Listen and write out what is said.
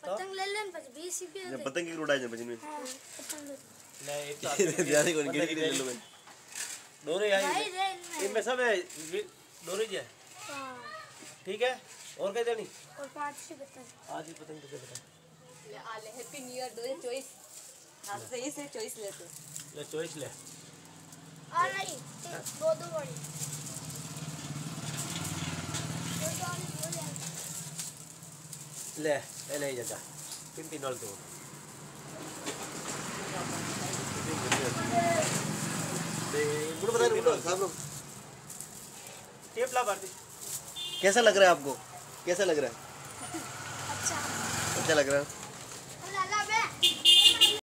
पतंग ले लेन पर 20 रुपए जब पतंग की उड़ाए जब बजन में हां पतंग ले एक तो ध्यान को गिर ले लो भाई डोरे आई इनमें सब है डोरे जी है हां ठीक है और क्या देनी और 5 से पतंग आज ही पतंग तो बता ले आ ले हैप्पी न्यू ईयर 2 चॉइस हां सही से चॉइस लेते ले चॉइस ले आ नहीं दो बड़ी ले ले जगह पिंपी नल तो गुड बता रहे साहब लोग टेप ला बार कैसा लग रहा है आपको कैसा लग रहा है अच्छा अच्छा लग रहा है